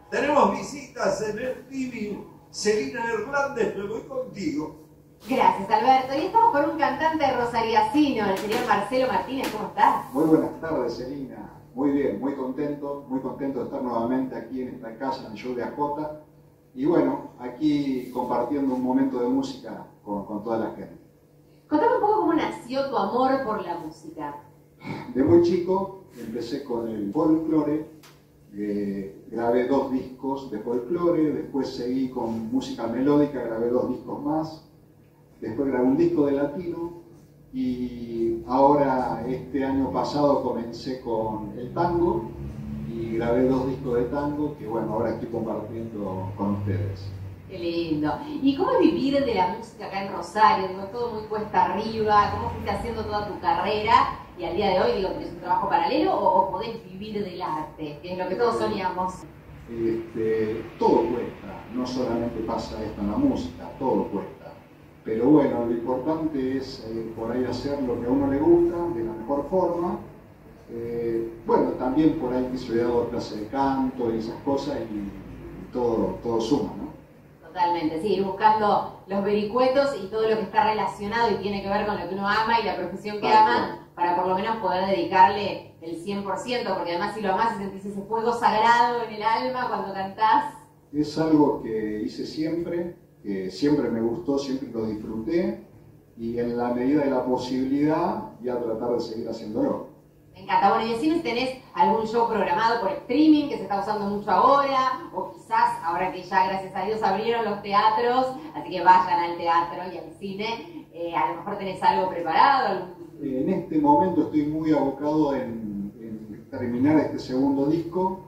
Tenemos visitas en el living. Celina Hernández, me voy contigo. Gracias, Alberto. Y estamos con un cantante rosariacino, el señor Marcelo Martínez. ¿Cómo estás? Muy buenas tardes, Celina. Muy bien, muy contento de estar nuevamente aquí en esta casa, en el show de AJ. Y bueno, aquí compartiendo un momento de música con toda la gente. Contame un poco cómo nació tu amor por la música. De muy chico empecé con el folclore, grabé 2 discos de folclore, después seguí con música melódica, grabé 2 discos más, después grabé un disco de latino y ahora este año pasado comencé con el tango y grabé 2 discos de tango que bueno, ahora estoy compartiendo con ustedes. Qué lindo. ¿Y cómo es vivir de la música acá en Rosario? Digo, todo muy cuesta arriba. ¿Cómo fuiste haciendo toda tu carrera? Y al día de hoy, digo, ¿tenés un trabajo paralelo o podés vivir del arte? Que es lo que todos soñamos. Todo cuesta. No solamente pasa esto en la música, todo cuesta. Pero bueno, lo importante es por ahí hacer lo que a uno le gusta, de la mejor forma. Bueno, también por ahí que he dado clase de canto y esas cosas y todo suma, ¿no? Totalmente, sí, ir buscando los vericuetos y todo lo que está relacionado y tiene que ver con lo que uno ama y la profesión que ama, para por lo menos poder dedicarle el 100%, porque además si lo amás y sentís ese fuego sagrado en el alma cuando cantás. Es algo que hice siempre, que siempre me gustó, siempre lo disfruté, y en la medida de la posibilidad voy a tratar de seguir haciéndolo. Me encanta. Bueno, y decime si tenés algún show programado por streaming que se está usando mucho ahora, o quizás ahora que ya gracias a Dios abrieron los teatros, así que vayan al teatro y al cine, a lo mejor tenés algo preparado. En este momento estoy muy abocado en terminar este segundo disco.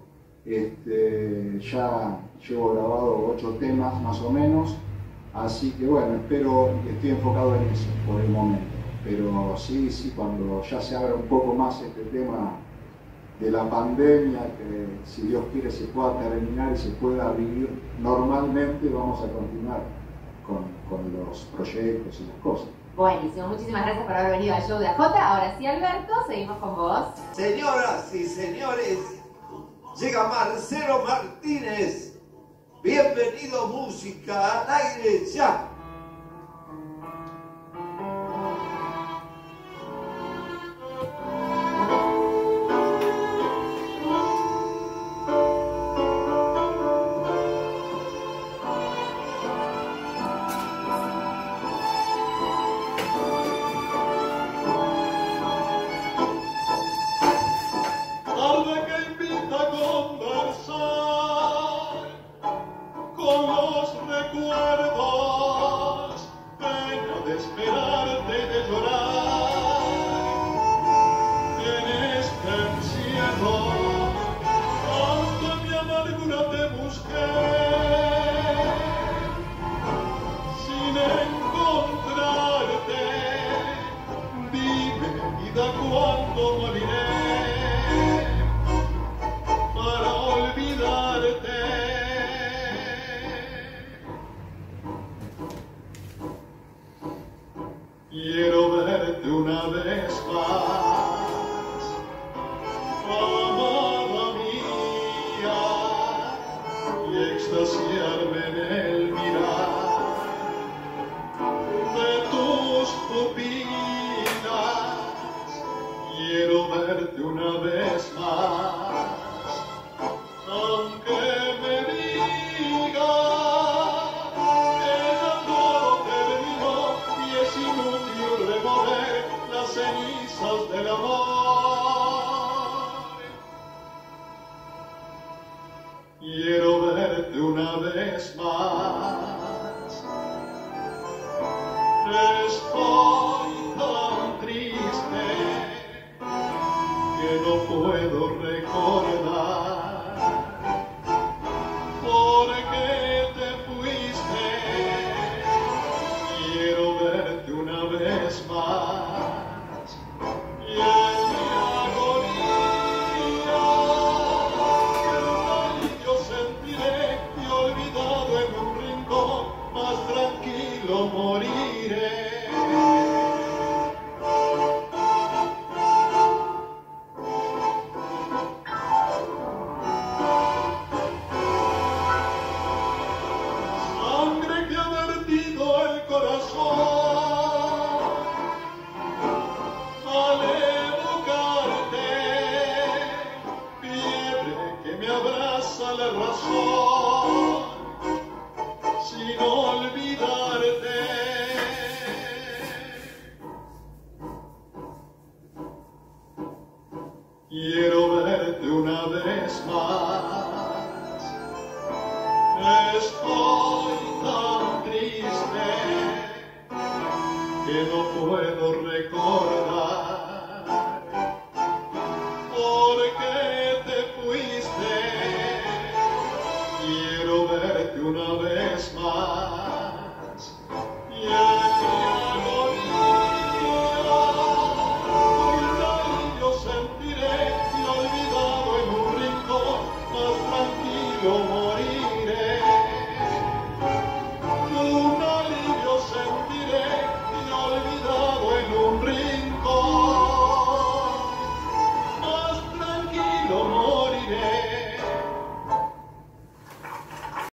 Ya llevo grabado 8 temas más o menos, así que bueno, estoy enfocado en eso por el momento. Pero sí, cuando ya se abra un poco más este tema de la pandemia, que si Dios quiere se pueda terminar y se pueda vivir normalmente, vamos a continuar con los proyectos y las cosas. Buenísimo, muchísimas gracias por haber venido al show de AJ. Ahora sí, Alberto, seguimos con vos. Señoras y señores, llega Marcelo Martínez. Bienvenido, música al aire ya. Quiero verte una vez más, amada mía, y extasiarme en el mirar de tus pupilas. Quiero verte una vez más, aunque me digas cenizas del amor. Quiero verte una vez más. Estoy tan triste que no puedo recordar por qué te fuiste. Quiero verte una vez más. Y en mi agonía, el alivio sentiré y olvidado en sale razón sin olvidarte. Quiero verte una vez más. Estoy tan triste que no puedo recordar por qué te fuiste. Quiero verte una vez más y en mi agonía yo sentiré y olvidado en un rincón más tranquilo morir.